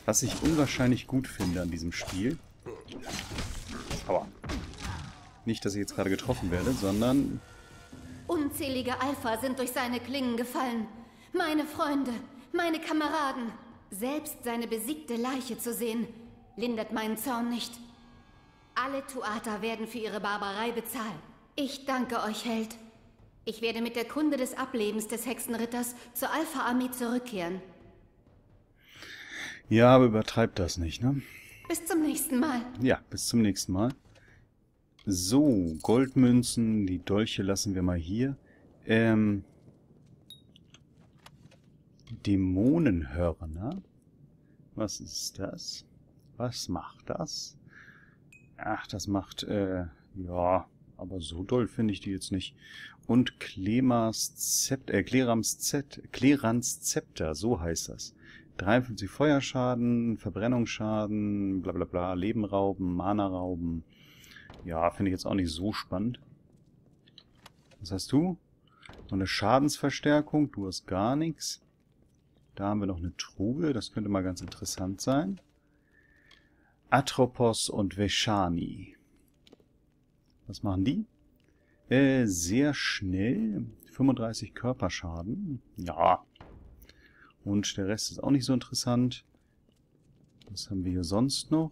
Was ich unwahrscheinlich gut finde an diesem Spiel. Aua. Nicht, dass ich jetzt gerade getroffen werde, sondern... Unzählige Alpha sind durch seine Klingen gefallen. Meine Freunde, meine Kameraden. Selbst seine besiegte Leiche zu sehen, lindert meinen Zorn nicht. Alle Tuata werden für ihre Barbarei bezahlen. Ich danke euch, Held. Ich werde mit der Kunde des Ablebens des Hexenritters zur Alpha-Armee zurückkehren. Ja, aber übertreibt das nicht, ne? Bis zum nächsten Mal. Ja, bis zum nächsten Mal. So, Goldmünzen, die Dolche lassen wir mal hier. Dämonenhörner. Was ist das? Was macht das? Ach, das macht, ja, aber so doll finde ich die jetzt nicht. Und Klerans Zepter, so heißt das. 53 Feuerschaden, Verbrennungsschaden, bla bla bla, Leben rauben, Mana rauben. Ja, finde ich jetzt auch nicht so spannend. Was hast du? Noch eine Schadensverstärkung, du hast gar nichts. Da haben wir noch eine Truhe, das könnte mal ganz interessant sein. Atropos und Veshani. Was machen die? Sehr schnell. 35 Körperschaden. Ja. Und der Rest ist auch nicht so interessant. Was haben wir hier sonst noch?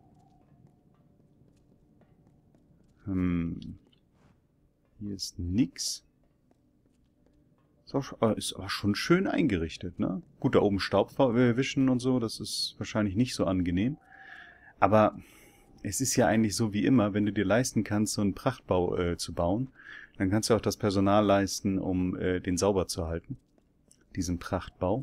Hier ist nix. Ist aber schon schön eingerichtet, ne? Gut, da oben Staub wischen und so, das ist wahrscheinlich nicht so angenehm. Aber es ist ja eigentlich so wie immer, wenn du dir leisten kannst, so einen Prachtbau zu bauen, dann kannst du auch das Personal leisten, um den sauber zu halten. Diesen Prachtbau.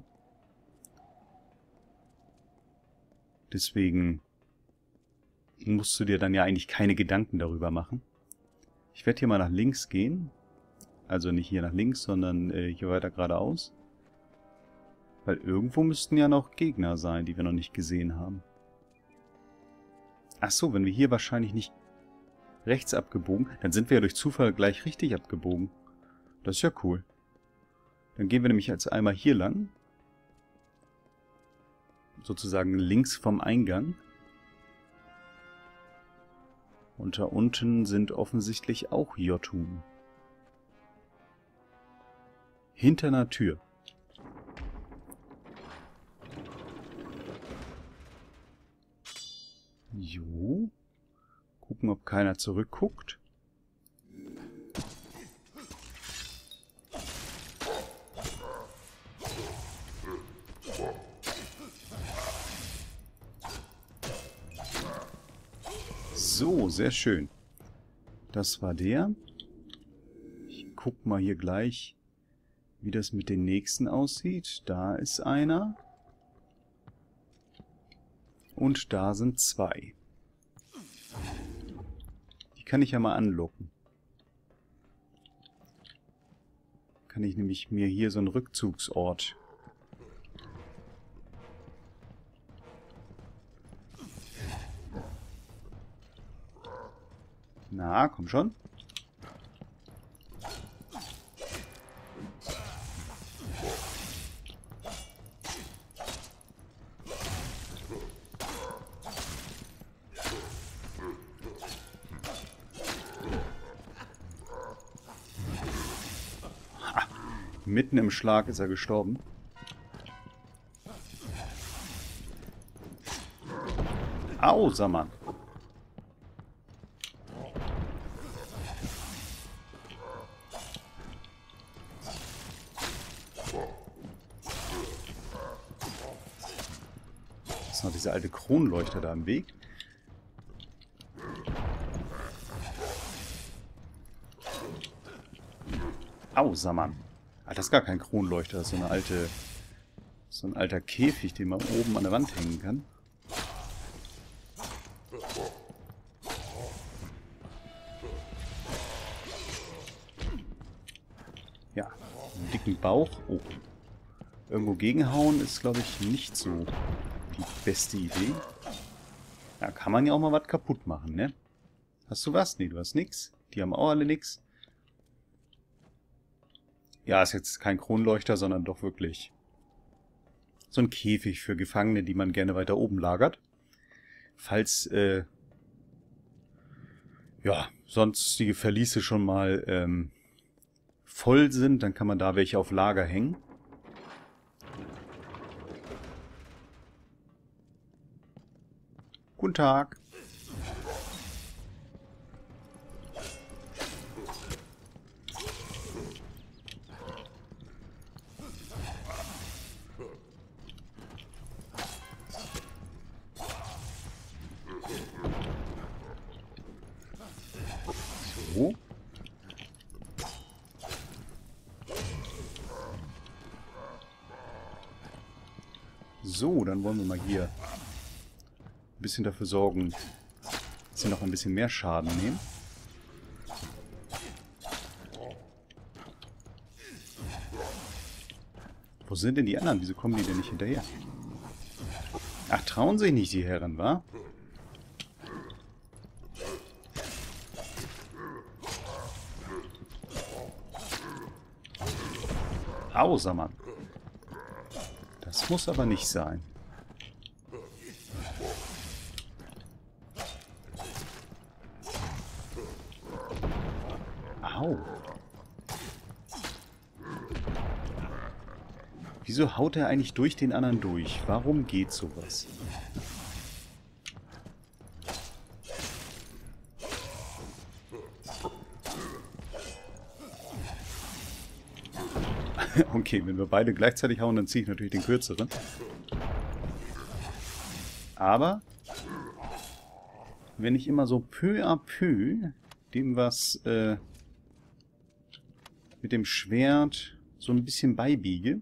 Deswegen musst du dir dann ja eigentlich keine Gedanken darüber machen. Ich werde hier mal nach links gehen. Also nicht hier nach links, sondern hier weiter geradeaus. Weil irgendwo müssten ja noch Gegner sein, die wir noch nicht gesehen haben. Ach so, wenn wir hier wahrscheinlich nicht rechts abgebogen, dann sind wir ja durch Zufall gleich richtig abgebogen. Das ist ja cool. Dann gehen wir nämlich jetzt einmal hier lang. Sozusagen links vom Eingang. Und da unten sind offensichtlich auch Jotun. Hinter einer Tür. Jo. Gucken, ob keiner zurückguckt. So, sehr schön. Das war der. Ich guck mal hier gleich, wie das mit den nächsten aussieht. Da ist einer. Und da sind zwei. Die kann ich ja mal anlocken. Kann ich nämlich mir hier so einen Rückzugsort... Na, komm schon. Ha, mitten im Schlag ist er gestorben. Au, sag mal. Ist noch dieser alte Kronleuchter da im Weg. Au, Saman. Ah, das ist gar kein Kronleuchter, das ist so ein alter Käfig, den man oben an der Wand hängen kann. Ja, einen dicken Bauch. Oh. Irgendwo gegenhauen ist, glaube ich, nicht so die beste Idee. Da kann man ja auch mal was kaputt machen, ne? Hast du was? Nee, du hast nix. Die haben auch alle nix. Ja, ist jetzt kein Kronleuchter, sondern doch wirklich so ein Käfig für Gefangene, die man gerne weiter oben lagert. Falls, ja, sonstige Verliese schon mal voll sind, dann kann man da welche auf Lager hängen. Guten Tag. So. So, dann wollen wir mal hier ein bisschen dafür sorgen, dass sie noch ein bisschen mehr Schaden nehmen. Wo sind denn die anderen? Wieso kommen die denn nicht hinterher? Ach, trauen sich nicht die Herren, wa? Außer Mann. Das muss aber nicht sein. Au. Wieso haut er eigentlich durch den anderen durch? Warum geht sowas? Okay, wenn wir beide gleichzeitig hauen, dann ziehe ich natürlich den kürzeren. Aber wenn ich immer so peu à peu dem was mit dem Schwert so ein bisschen beibiege,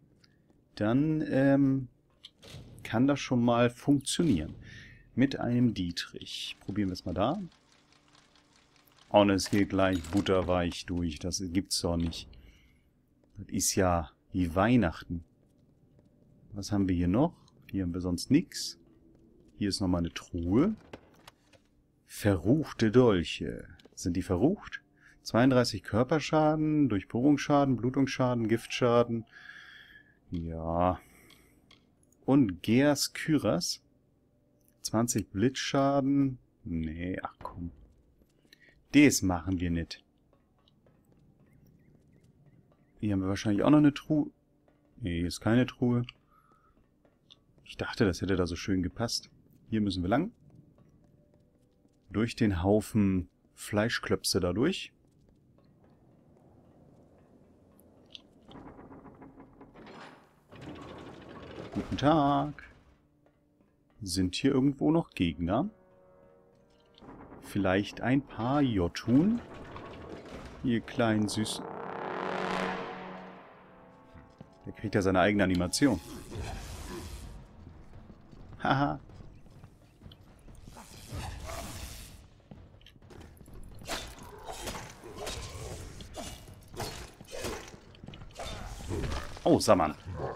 dann kann das schon mal funktionieren. Mit einem Dietrich. Probieren wir es mal da. Und es geht gleich butterweich durch. Das gibt's doch nicht. Das ist ja wie Weihnachten. Was haben wir hier noch? Hier haben wir sonst nichts. Hier ist nochmal eine Truhe. Verruchte Dolche. Sind die verrucht? 32 Körperschaden, Durchbohrungsschaden, Blutungsschaden, Giftschaden. Ja. Und Geas Kyras. 20 Blitzschaden. Nee, ach komm. Das machen wir nicht. Hier haben wir wahrscheinlich auch noch eine Truhe. Nee, hier ist keine Truhe. Ich dachte, das hätte da so schön gepasst. Hier müssen wir lang. Durch den Haufen Fleischklöpse da durch. Guten Tag. Sind hier irgendwo noch Gegner? Vielleicht ein paar Jotun? Ihr kleinen Süßen. Der kriegt ja seine eigene Animation. Haha. Oh, Saman.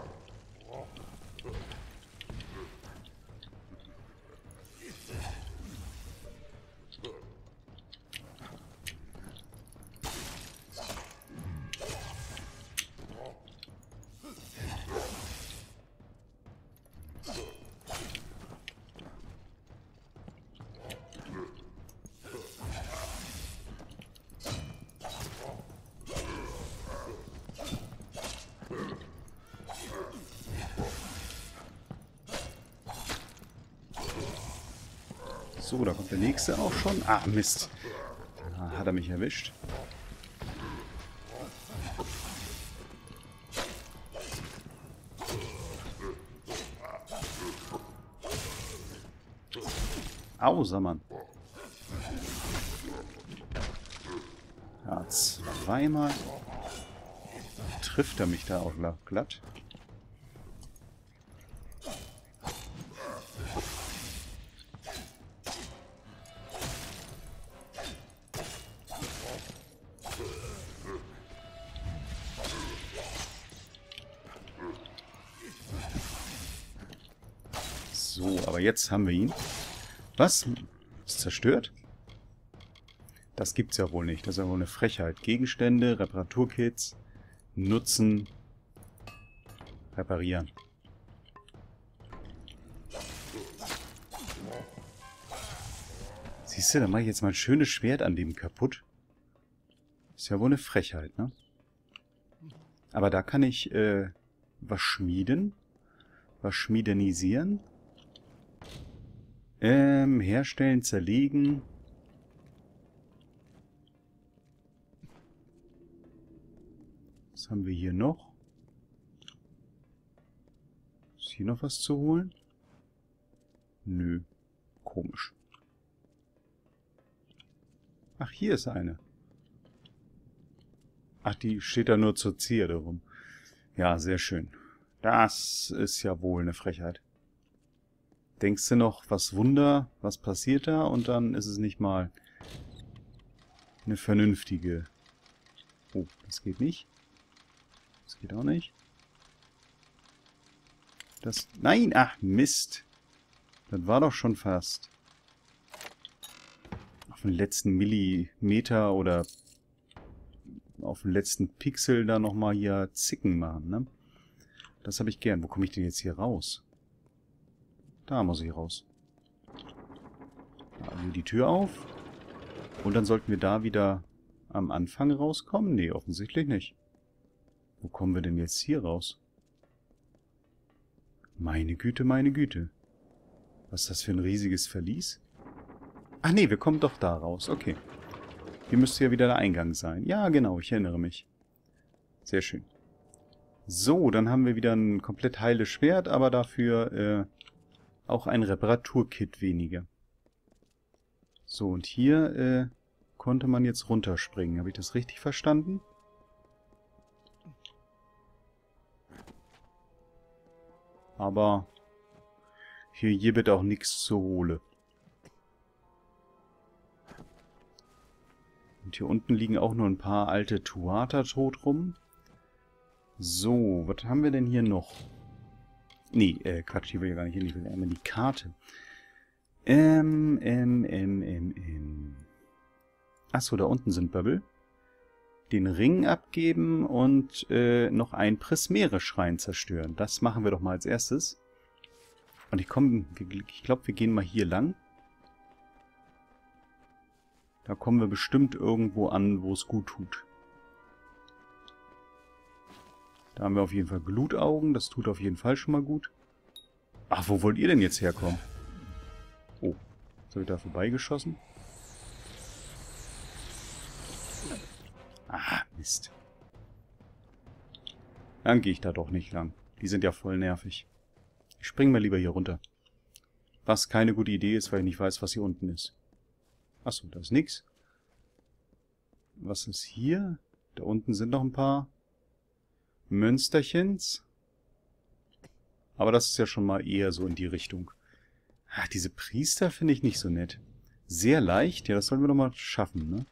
So, da kommt der nächste auch schon. Ah, Mist. Da hat er mich erwischt. Au, Saman. Ja, zweimal trifft er mich da auch glatt. So, aber jetzt haben wir ihn. Was? Ist zerstört? Das gibt's ja wohl nicht. Das ist ja wohl eine Frechheit. Gegenstände, Reparaturkits, nutzen, reparieren. Siehst du, da mache ich jetzt mal ein schönes Schwert an dem kaputt. Ist ja wohl eine Frechheit, ne? Aber da kann ich was schmieden. Was schmiedenisieren. Herstellen, zerlegen. Was haben wir hier noch? Ist hier noch was zu holen? Nö. Komisch. Ach, hier ist eine. Ach, die steht da nur zur Zierde rum. Ja, sehr schön. Das ist ja wohl eine Frechheit. Denkst du noch, was Wunder, was passiert da? Und dann ist es nicht mal eine vernünftige... Oh, das geht nicht. Das geht auch nicht. Das... Nein! Ach, Mist! Das war doch schon fast. Auf den letzten Millimeter oder auf den letzten Pixel da nochmal hier Zicken machen, ne? Das habe ich gern. Wo komme ich denn jetzt hier raus? Da muss ich raus. Da die Tür auf. Und dann sollten wir da wieder am Anfang rauskommen? Nee, offensichtlich nicht. Wo kommen wir denn jetzt hier raus? Meine Güte, meine Güte. Was ist das für ein riesiges Verlies? Ach nee, wir kommen doch da raus. Okay. Hier müsste ja wieder der Eingang sein. Ja, genau, ich erinnere mich. Sehr schön. So, dann haben wir wieder ein komplett heiles Schwert, aber dafür auch ein Reparaturkit weniger. So, und hier konnte man jetzt runterspringen. Habe ich das richtig verstanden? Aber hier gibt auch nichts zu holen. Und hier unten liegen auch nur ein paar alte Tuata tot rum. So, was haben wir denn hier noch? Nee, Quatsch, hier will ich gar nicht hin. Ich will einmal die Karte. Achso, da unten sind Bubble. Den Ring abgeben und noch einen Prismere-Schrein zerstören. Das machen wir doch mal als erstes. Und ich glaube, wir gehen mal hier lang. Da kommen wir bestimmt irgendwo an, wo es gut tut. Da haben wir auf jeden Fall Glutaugen. Das tut auf jeden Fall schon mal gut. Ach, wo wollt ihr denn jetzt herkommen? Oh, jetzt habe ich da vorbeigeschossen. Ah, Mist. Dann gehe ich da doch nicht lang. Die sind ja voll nervig. Ich springe mal lieber hier runter. Was keine gute Idee ist, weil ich nicht weiß, was hier unten ist. Achso, da ist nichts. Was ist hier? Da unten sind noch ein paar Münsterchens. Aber das ist ja schon mal eher so in die Richtung. Ach, diese Priester finde ich nicht so nett. Sehr leicht. Ja, das sollen wir doch mal schaffen, ne?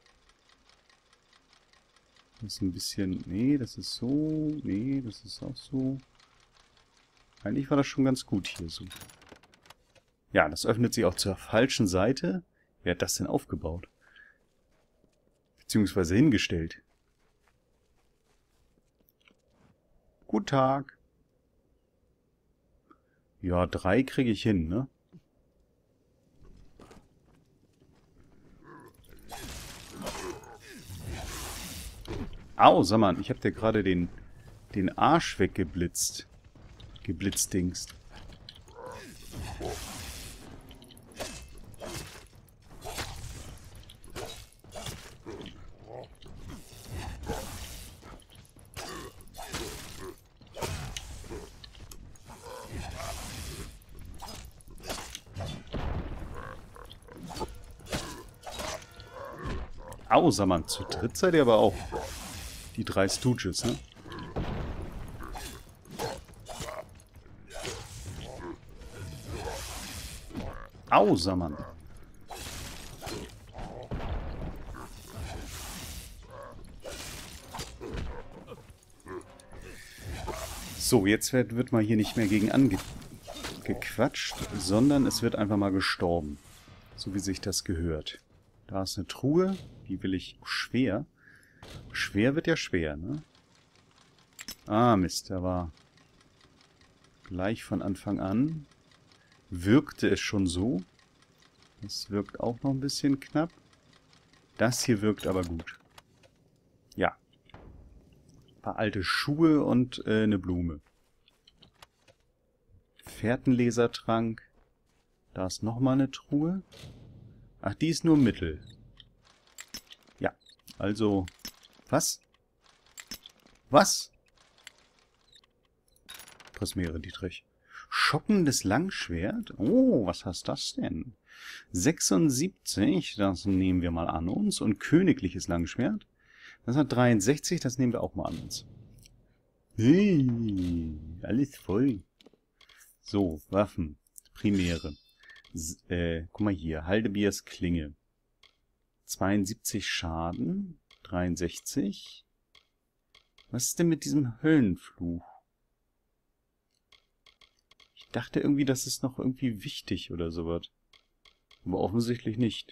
Das ist ein bisschen... Nee, das ist so... Nee, das ist auch so... Eigentlich war das schon ganz gut hier so. Ja, das öffnet sich auch zur falschen Seite. Wer hat das denn aufgebaut? Beziehungsweise hingestellt. Guten Tag. Ja, 3 kriege ich hin, ne? Au, sag mal, ich hab dir gerade den Arsch weggeblitzt. Geblitzdingst. Au, sag mal, zu dritt seid ihr aber auch. Die 3 Stooges, ne? Au, sag mal. So, jetzt wird mal hier nicht mehr gegen angequatscht, sondern es wird einfach mal gestorben. So wie sich das gehört. Da ist eine Truhe, die will ich schwer. Schwer wird ja schwer, ne? Ah, Mist, da war gleich von Anfang an. Wirkte es schon so. Das wirkt auch noch ein bisschen knapp. Das hier wirkt aber gut. Ja. Ein paar alte Schuhe und eine Blume. Fährtenlesertrank. Da ist nochmal eine Truhe. Ach, die ist nur Mittel. Ja, also... Was? Was? Prismäre Dietrich. Schockendes Langschwert? Oh, was heißt das denn? 76, das nehmen wir mal an uns. Und königliches Langschwert. Das hat 63, das nehmen wir auch mal an uns. Hey, alles voll. So, Waffen. Primäre. Guck mal hier. Haldebiers Klinge. 72 Schaden. 63. Was ist denn mit diesem Höllenfluch? Ich dachte irgendwie, das ist noch irgendwie wichtig oder sowas. Aber offensichtlich nicht.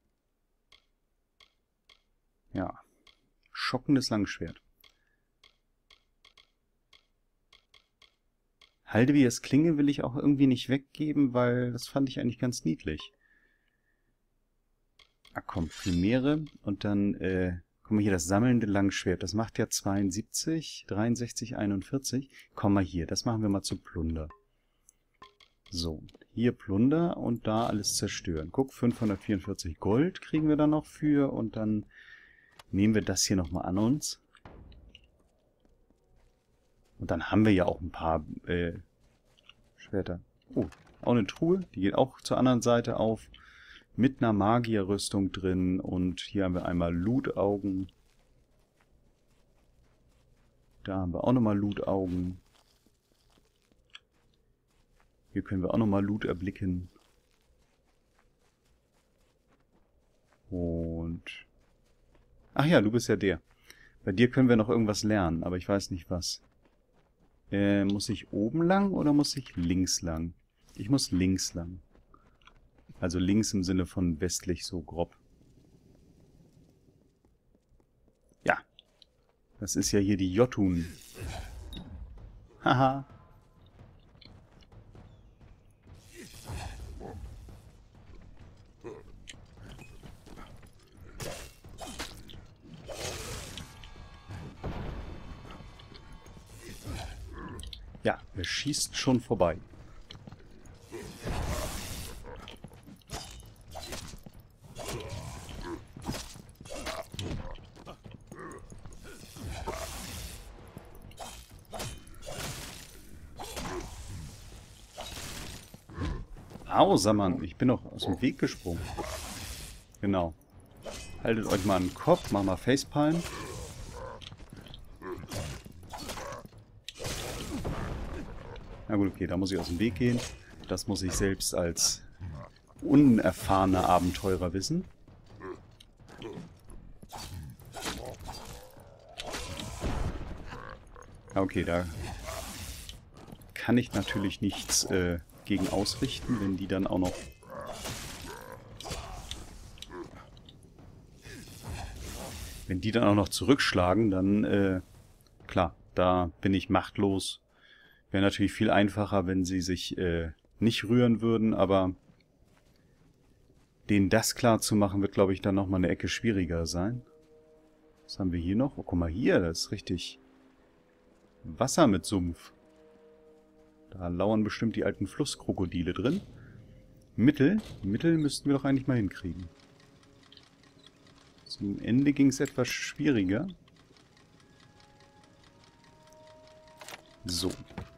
Ja. Schockendes Langschwert. Haldebiers Klinge will ich auch irgendwie nicht weggeben, weil das fand ich eigentlich ganz niedlich. Ah komm, Primäre und dann, guck mal hier, das sammelnde Langschwert. Das macht ja 72, 63, 41. Komm mal hier, das machen wir mal zu Plunder. So, hier Plunder und da alles zerstören. Guck, 544 Gold kriegen wir da noch für und dann nehmen wir das hier nochmal an uns. Und dann haben wir ja auch ein paar Schwerter. Oh, auch eine Truhe. Die geht auch zur anderen Seite auf. Mit einer Magierrüstung drin. Und hier haben wir einmal Loot-Augen. Da haben wir auch nochmal Loot-Augen. Hier können wir auch nochmal Loot erblicken. Und... Ach ja, du bist ja der. Bei dir können wir noch irgendwas lernen, aber ich weiß nicht was. Muss ich oben lang oder muss ich links lang? Ich muss links lang. Also links im Sinne von westlich so grob. Ja. Das ist ja hier die Jotun. Haha. Ja, er schießt schon vorbei. Au, Mann, ich bin doch aus dem Weg gesprungen. Genau. Haltet euch mal an den Kopf, mach mal Facepalm. Na gut, okay, da muss ich aus dem Weg gehen. Das muss ich selbst als unerfahrener Abenteurer wissen. Okay, da kann ich natürlich nichts gegen ausrichten, wenn die dann auch noch... Wenn die dann auch noch zurückschlagen, dann, klar, da bin ich machtlos. Wäre natürlich viel einfacher, wenn sie sich nicht rühren würden, aber denen das klar zu machen, wird, glaube ich, dann nochmal eine Ecke schwieriger sein. Was haben wir hier noch? Oh, guck mal hier, das ist richtig Wasser mit Sumpf. Da lauern bestimmt die alten Flusskrokodile drin. Mittel müssten wir doch eigentlich mal hinkriegen. Zum Ende ging es etwas schwieriger. So.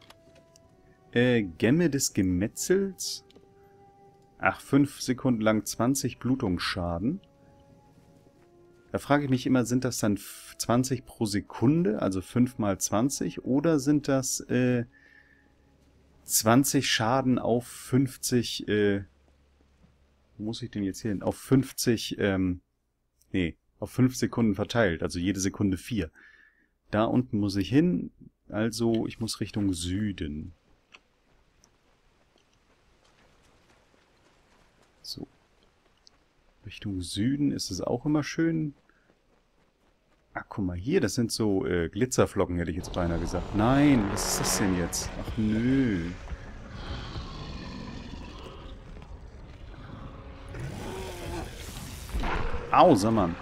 Gemme des Gemetzels. Ach, 5 Sekunden lang 20 Blutungsschaden. Da frage ich mich immer, sind das dann 20 pro Sekunde, also 5 mal 20, oder sind das 20 Schaden auf 50, wo muss ich denn jetzt hier hin? Auf 50, nee, auf 5 Sekunden verteilt, also jede Sekunde 4. Da unten muss ich hin, also ich muss Richtung Süden. So. Richtung Süden ist es auch immer schön. Ach, guck mal hier, das sind so Glitzerflocken, hätte ich jetzt beinahe gesagt. Nein, was ist das denn jetzt? Ach, nö. Au, sag mal.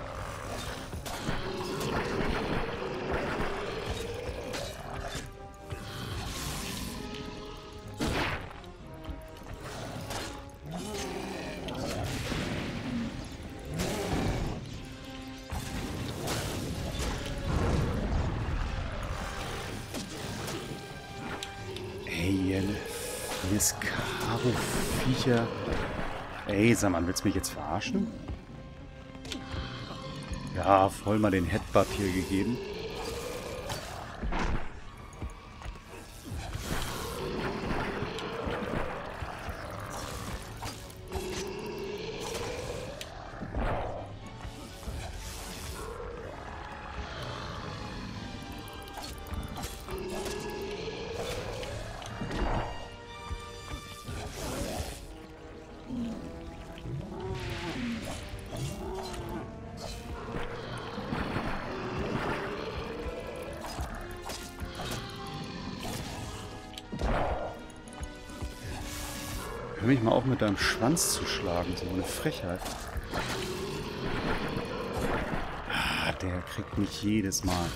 Karo-Viecher. Ey, sag mal, willst du mich jetzt verarschen? Ja, voll mal den Headbutt hier gegeben. Hör mich mal auf, mit deinem Schwanz zu schlagen. So eine Frechheit. Ah, der kriegt mich jedes Mal.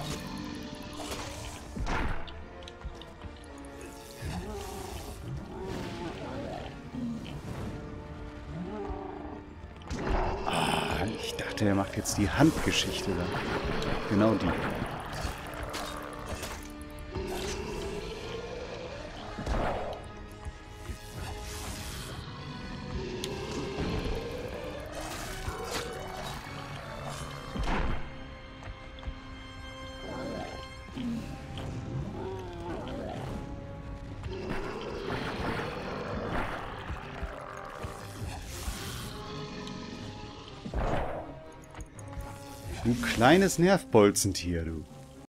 Ah, ich dachte, er macht jetzt die Handgeschichte da. Genau die. Du kleines Nervbolzentier, du.